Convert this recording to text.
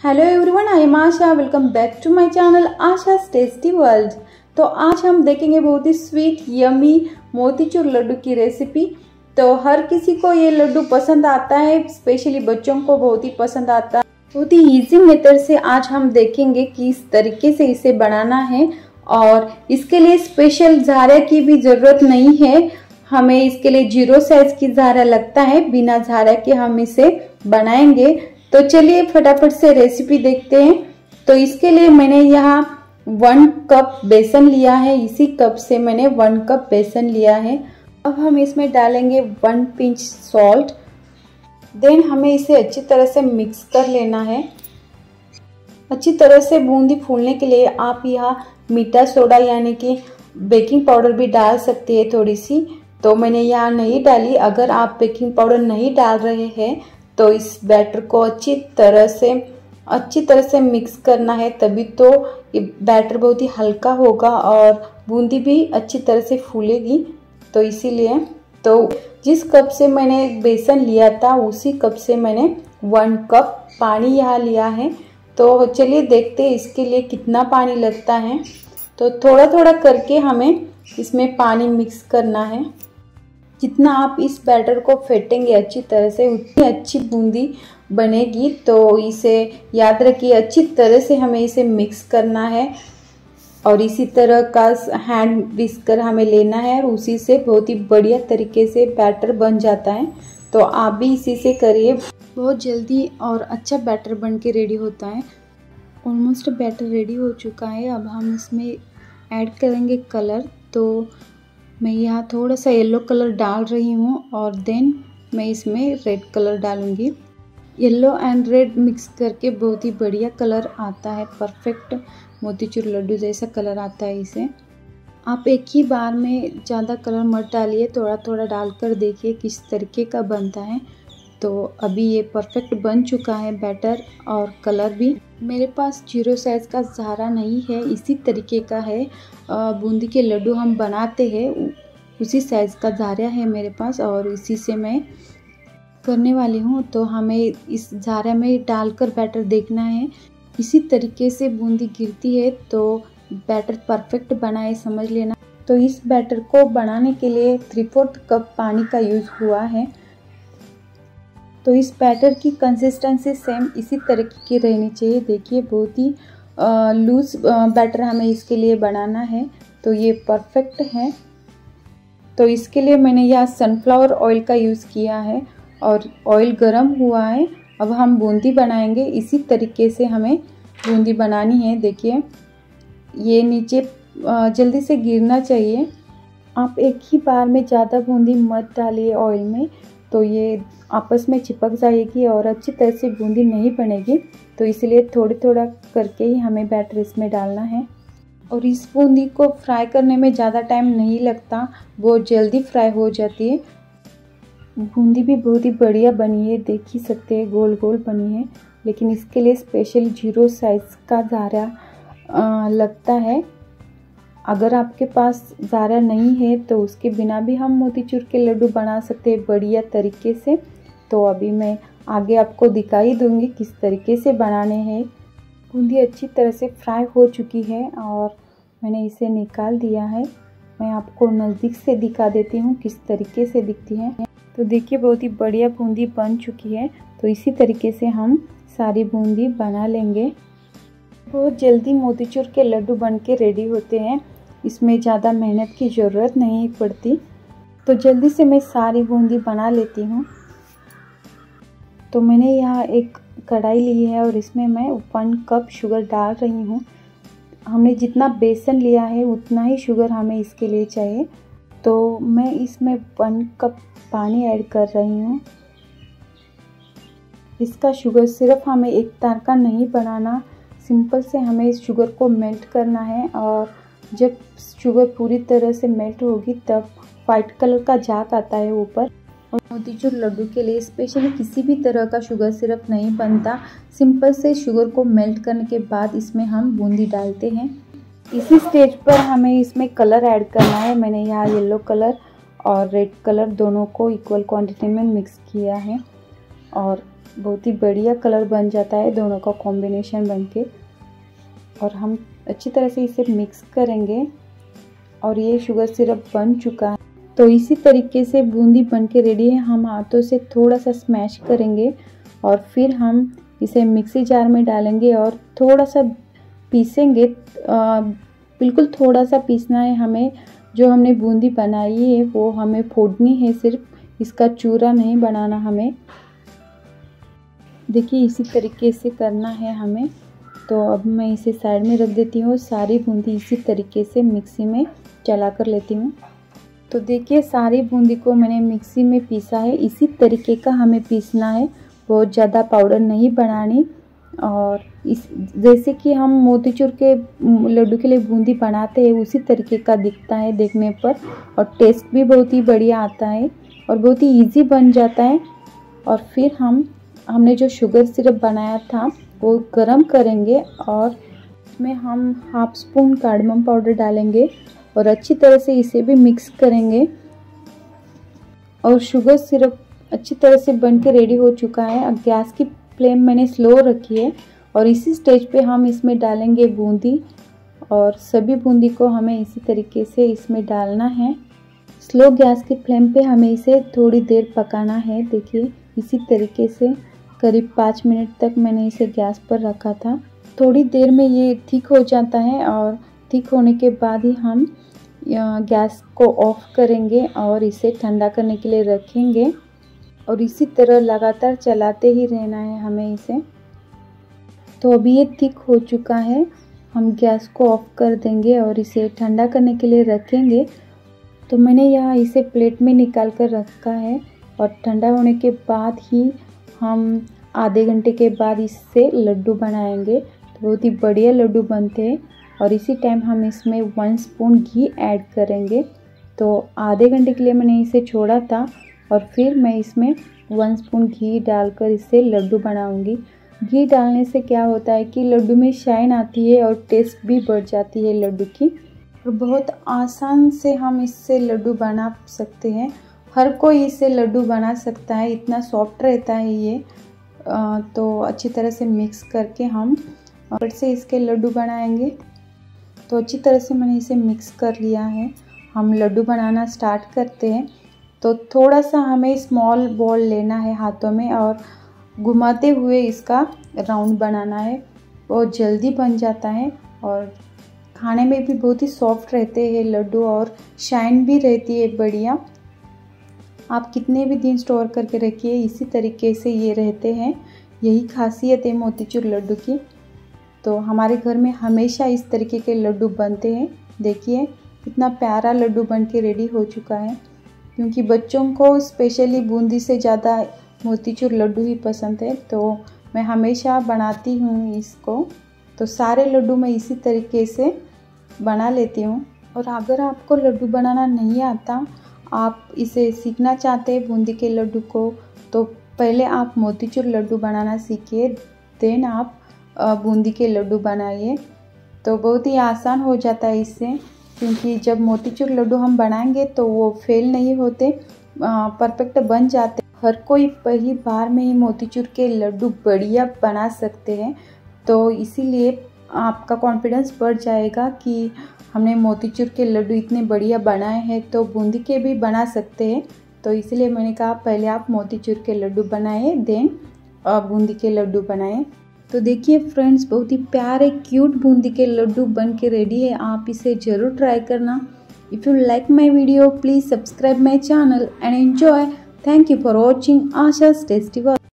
Hello everyone, I am Asha. Welcome back to my channel Asha's tasty world. तो आज हम देखेंगे बहुत ही स्वीट यमी मोतीचूर लड्डू की रेसिपी। तो हर किसी को ये लड्डू पसंद आता है, स्पेशली बच्चों को बहुत ही पसंद आता है। बहुत ही इजी मेथड से आज हम देखेंगे कि इस तरीके से इसे बनाना है और इसके लिए स्पेशल झारे की भी ज़रूरत नहीं है। हमें इसके लिए 0 साइज की झारा लगता है, बिना झारा के हम इसे बनाएंगे। तो चलिए फटाफट से रेसिपी देखते हैं। तो इसके लिए मैंने यहाँ 1 कप बेसन लिया है, इसी कप से मैंने 1 कप बेसन लिया है। अब हम इसमें डालेंगे 1 पिंच सॉल्ट। देन हमें इसे अच्छी तरह से मिक्स कर लेना है। अच्छी तरह से बूंदी फूलने के लिए आप यहाँ मीठा सोडा यानी कि बेकिंग पाउडर भी डाल सकते हैं थोड़ी सी, तो मैंने यहाँ नहीं डाली। अगर आप बेकिंग पाउडर नहीं डाल रहे हैं तो इस बैटर को अच्छी तरह से मिक्स करना है, तभी तो ये बैटर बहुत ही हल्का होगा और बूंदी भी अच्छी तरह से फूलेगी। तो इसीलिए तो जिस कप से मैंने बेसन लिया था उसी कप से मैंने 1 कप पानी यहाँ लिया है। तो चलिए देखते हैं इसके लिए कितना पानी लगता है। तो थोड़ा थोड़ा करके हमें इसमें पानी मिक्स करना है। जितना आप इस बैटर को फेंटेंगे अच्छी तरह से उतनी अच्छी बूंदी बनेगी। तो इसे याद रखिए, अच्छी तरह से हमें इसे मिक्स करना है और इसी तरह का हैंड विस्कर हमें लेना है और उसी से बहुत ही बढ़िया तरीके से बैटर बन जाता है। तो आप भी इसी से करिए, बहुत जल्दी और अच्छा बैटर बन के रेडी होता है। ऑलमोस्ट बैटर रेडी हो चुका है। अब हम इसमें ऐड करेंगे कलर। तो मैं यहाँ थोड़ा सा येलो कलर डाल रही हूँ और देन मैं इसमें रेड कलर डालूँगी। येलो एंड रेड मिक्स करके बहुत ही बढ़िया कलर आता है, परफेक्ट मोतीचूर लड्डू जैसा कलर आता है इसे। आप एक ही बार में ज़्यादा कलर मत डालिए, थोड़ा थोड़ा डालकर देखिए किस तरीके का बनता है। तो अभी ये परफेक्ट बन चुका है बैटर और कलर भी। मेरे पास 0 साइज़ का झारा नहीं है, इसी तरीके का है बूंदी के लड्डू हम बनाते हैं, उसी साइज़ का झारा है मेरे पास और इसी से मैं करने वाली हूँ। तो हमें इस झारा में डालकर बैटर देखना है, इसी तरीके से बूंदी गिरती है तो बैटर परफेक्ट बना है, समझ लेना। तो इस बैटर को बनाने के लिए 3/4 कप पानी का यूज़ हुआ है। तो इस बैटर की कंसिस्टेंसी सेम इसी तरीके की रहनी चाहिए। देखिए बहुत ही लूज बैटर हमें इसके लिए बनाना है, तो ये परफेक्ट है। तो इसके लिए मैंने यहाँ सनफ्लावर ऑयल का यूज़ किया है और ऑयल गरम हुआ है। अब हम बूंदी बनाएंगे, इसी तरीके से हमें बूंदी बनानी है। देखिए ये नीचे जल्दी से गिरना चाहिए। आप एक ही बार में ज़्यादा बूंदी मत डालिए ऑयल में, तो ये आपस में चिपक जाएगी और अच्छी तरह से बूंदी नहीं बनेगी। तो इसलिए थोड़ा थोड़ा करके ही हमें बैटर इसमें डालना है। और इस बूंदी को फ्राई करने में ज़्यादा टाइम नहीं लगता, बहुत जल्दी फ्राई हो जाती है। बूंदी भी बहुत ही बढ़िया बनी है, देख ही सकते हैं गोल गोल बनी है। लेकिन इसके लिए स्पेशल 0 साइज़ का झारा लगता है। अगर आपके पास ज़ारा नहीं है तो उसके बिना भी हम मोतीचूर के लड्डू बना सकते हैं बढ़िया तरीके से। तो अभी मैं आगे आपको दिखाई दूंगी किस तरीके से बनाने हैं। बूंदी अच्छी तरह से फ्राई हो चुकी है और मैंने इसे निकाल दिया है। मैं आपको नज़दीक से दिखा देती हूँ किस तरीके से दिखती है। तो देखिए बहुत ही बढ़िया बूंदी बन चुकी है। तो इसी तरीके से हम सारी बूंदी बना लेंगे। बहुत जल्दी मोतीचूर के लड्डू बन के रेडी होते हैं, इसमें ज़्यादा मेहनत की ज़रूरत नहीं पड़ती। तो जल्दी से मैं सारी बूंदी बना लेती हूँ। तो मैंने यहाँ एक कढ़ाई ली है और इसमें मैं 1 कप शुगर डाल रही हूँ। हमने जितना बेसन लिया है उतना ही शुगर हमें इसके लिए चाहिए। तो मैं इसमें 1 कप पानी ऐड कर रही हूँ। इसका शुगर सिर्फ हमें एक तार का नहीं बनाना, सिंपल से हमें इस शुगर को मेल्ट करना है और जब शुगर पूरी तरह से मेल्ट होगी तब वाइट कलर का झाग आता है ऊपर। और मोतीचूर लड्डू के लिए स्पेशली किसी भी तरह का शुगर सिरप नहीं बनता, सिंपल से शुगर को मेल्ट करने के बाद इसमें हम बूंदी डालते हैं। इसी स्टेज पर हमें इसमें कलर ऐड करना है। मैंने यहाँ येलो कलर और रेड कलर दोनों को इक्वल क्वांटिटी में मिक्स किया है और बहुत ही बढ़िया कलर बन जाता है दोनों का कॉम्बिनेशन बनके। और हम अच्छी तरह से इसे मिक्स करेंगे और ये शुगर सिरप बन चुका है। तो इसी तरीके से बूंदी बन के रेडी है। हम हाथों से थोड़ा सा स्मैश करेंगे और फिर हम इसे मिक्सी जार में डालेंगे और थोड़ा सा पीसेंगे। बिल्कुल थोड़ा सा पीसना है हमें। जो हमने बूंदी बनाई है वो हमें फोड़नी है, सिर्फ इसका चूरा नहीं बनाना हमें। देखिए इसी तरीके से करना है हमें। तो अब मैं इसे साइड में रख देती हूँ। सारी बूंदी इसी तरीके से मिक्सी में चला कर लेती हूँ। तो देखिए सारी बूंदी को मैंने मिक्सी में पीसा है। इसी तरीके का हमें पीसना है, बहुत ज़्यादा पाउडर नहीं बनानी। और इस जैसे कि हम मोतीचूर के लड्डू के लिए बूंदी बनाते हैं उसी तरीके का दिखता है देखने पर, और टेस्ट भी बहुत ही बढ़िया आता है और बहुत ही इजी बन जाता है। और फिर हमने जो शुगर सिरप बनाया था वो गरम करेंगे और इसमें हम हाफ स्पून कार्डमम पाउडर डालेंगे और अच्छी तरह से इसे भी मिक्स करेंगे। और शुगर सिरप अच्छी तरह से बन के रेडी हो चुका है। अब गैस की फ्लेम मैंने स्लो रखी है और इसी स्टेज पे हम इसमें डालेंगे बूंदी, और सभी बूंदी को हमें इसी तरीके से इसमें डालना है। स्लो गैस की फ्लेम पे हमें इसे थोड़ी देर पकाना है। देखिए इसी तरीके से करीब 5 मिनट तक मैंने इसे गैस पर रखा था। थोड़ी देर में ये ठीक हो जाता है और ठीक होने के बाद ही हम गैस को ऑफ करेंगे और इसे ठंडा करने के लिए रखेंगे। और इसी तरह लगातार चलाते ही रहना है हमें इसे। तो अभी ये ठीक हो चुका है, हम गैस को ऑफ कर देंगे और इसे ठंडा करने के लिए रखेंगे। तो मैंने यहाँ इसे प्लेट में निकाल कर रखा है और ठंडा होने के बाद ही हम आधे घंटे के बाद इससे लड्डू बनाएंगे। तो बहुत ही बढ़िया लड्डू बनते हैं। और इसी टाइम हम इसमें 1 स्पून घी ऐड करेंगे। तो आधे घंटे के लिए मैंने इसे छोड़ा था और फिर मैं इसमें 1 स्पून घी डालकर इससे लड्डू बनाऊंगी। घी डालने से क्या होता है कि लड्डू में शाइन आती है और टेस्ट भी बढ़ जाती है लड्डू की। और बहुत आसान से हम इससे लड्डू बना सकते हैं। हर कोई इससे लड्डू बना सकता है, इतना सॉफ्ट रहता है ये। तो अच्छी तरह से मिक्स करके हम फिर से इसके लड्डू बनाएंगे। तो अच्छी तरह से मैंने इसे मिक्स कर लिया है। हम लड्डू बनाना स्टार्ट करते हैं। तो थोड़ा सा हमें स्मॉल बॉल लेना है हाथों में और घुमाते हुए इसका राउंड बनाना है। बहुत जल्दी बन जाता है और खाने में भी बहुत ही सॉफ्ट रहते हैं लड्डू और शाइन भी रहती है बढ़िया। आप कितने भी दिन स्टोर करके रखिए इसी तरीके से ये रहते हैं। यही खासियत है मोतीचूर लड्डू की। तो हमारे घर में हमेशा इस तरीके के लड्डू बनते हैं। देखिए कितना प्यारा लड्डू बन के रेडी हो चुका है। क्योंकि बच्चों को स्पेशली बूंदी से ज़्यादा मोतीचूर लड्डू ही पसंद है, तो मैं हमेशा बनाती हूँ इसको। तो सारे लड्डू मैं इसी तरीके से बना लेती हूँ। और अगर आपको लड्डू बनाना नहीं आता, आप इसे सीखना चाहते हैं बूंदी के लड्डू को, तो पहले आप मोतीचूर लड्डू बनाना सीखिए, देन आप बूंदी के लड्डू बनाइए। तो बहुत ही आसान हो जाता है इससे। क्योंकि जब मोतीचूर लड्डू हम बनाएंगे तो वो फेल नहीं होते, परफेक्ट बन जाते। हर कोई पहली बार में ही मोतीचूर के लड्डू बढ़िया बना सकते हैं। तो इसीलिए आपका कॉन्फिडेंस बढ़ जाएगा कि हमने मोतीचूर के लड्डू इतने बढ़िया बनाए हैं तो बूंदी के भी बना सकते हैं। तो इसलिए मैंने कहा पहले आप मोतीचूर के लड्डू बनाएं, देन बूंदी के लड्डू बनाएं। तो देखिए फ्रेंड्स, बहुत ही प्यारे क्यूट बूंदी के लड्डू बन के रेडी है। आप इसे ज़रूर ट्राई करना। If you like my video please subscribe my channel and enjoy. Thank you for watching Asha's tasty world.